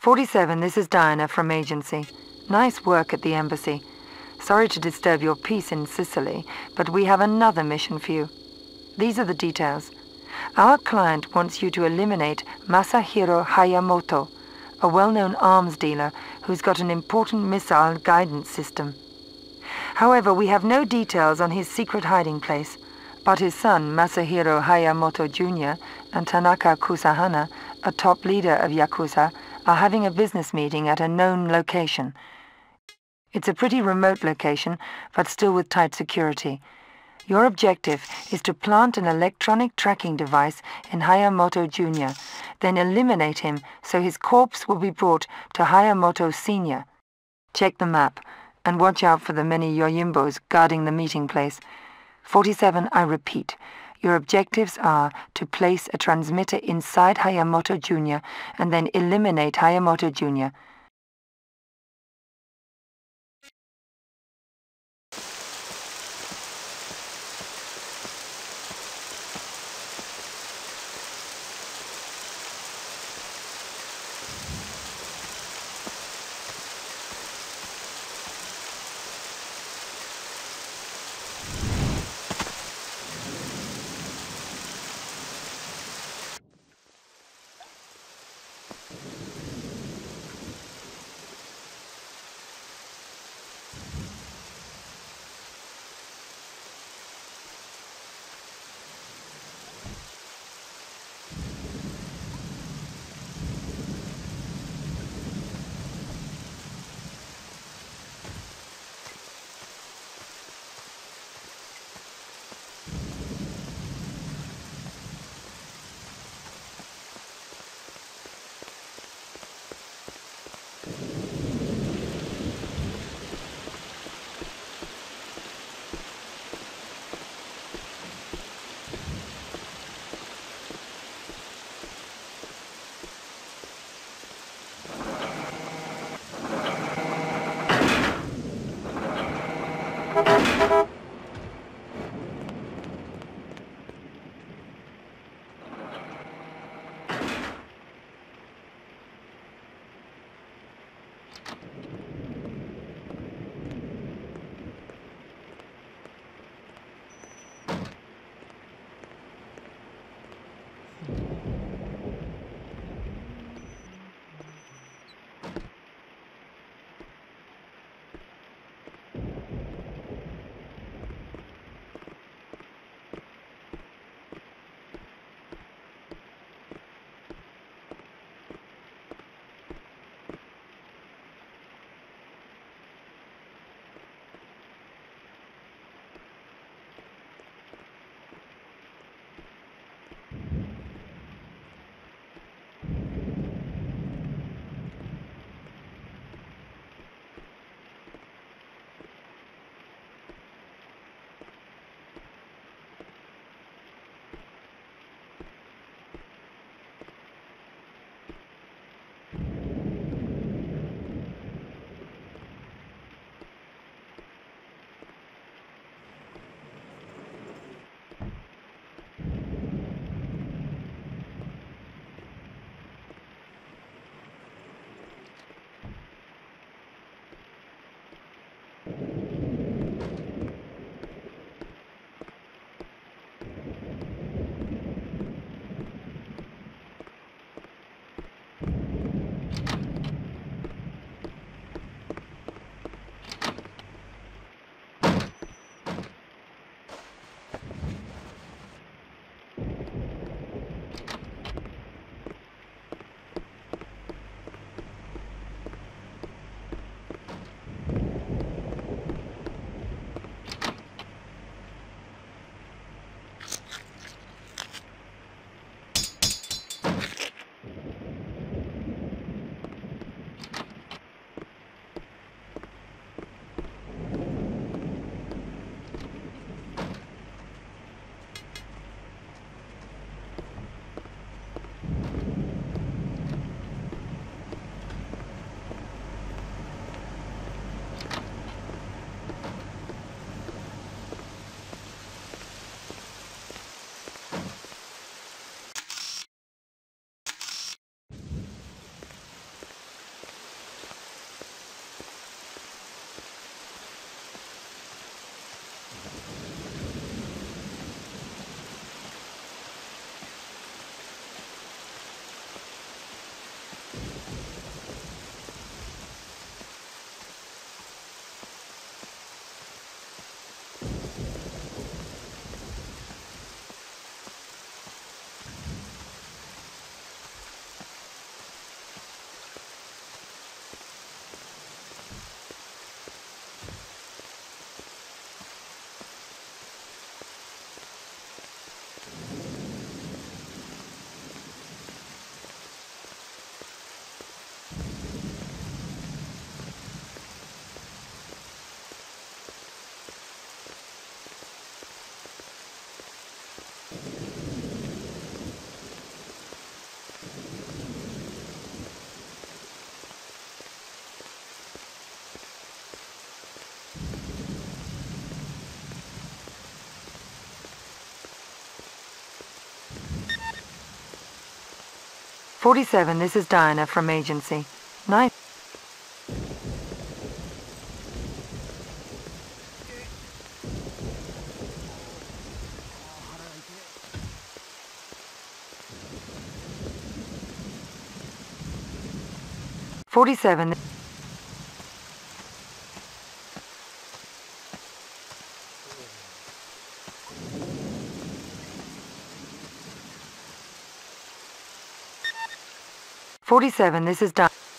47, this is Diana from agency. Nice work at the embassy. Sorry to disturb your peace in Sicily, but we have another mission for you. These are the details. Our client wants you to eliminate Masahiro Hayamoto, a well-known arms dealer who's got an important missile guidance system. However, we have no details on his secret hiding place, but his son, Masahiro Hayamoto Jr., and Tanaka Kusahana, a top leader of Yakuza, are having a business meeting at a known location. It's a pretty remote location, but still with tight security. Your objective is to plant an electronic tracking device in Hayamoto Jr., then eliminate him so his corpse will be brought to Hayamoto Sr. Check the map, and watch out for the many Yoyimbos guarding the meeting place. 47, I repeat. Your objectives are to place a transmitter inside Hayamoto Jr. and then eliminate Hayamoto Jr. 47, this is Diana from agency. Nice. "47. 47, this is Diana.